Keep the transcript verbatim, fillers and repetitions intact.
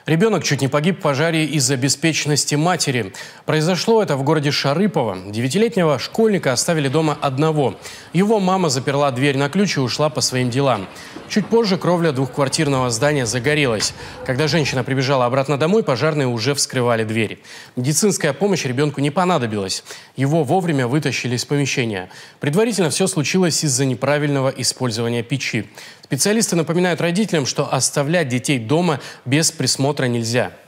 Ребенок чуть не погиб в пожаре из-за беспечности матери. Произошло это в городе Шарыпово. Девятилетнего школьника оставили дома одного. Его мама заперла дверь на ключ и ушла по своим делам. Чуть позже кровля двухквартирного здания загорелась. Когда женщина прибежала обратно домой, пожарные уже вскрывали двери. Медицинская помощь ребенку не понадобилась. Его вовремя вытащили из помещения. Предварительно все случилось из-за неправильного использования печи. Специалисты напоминают родителям, что оставлять детей дома без присмотра нельзя.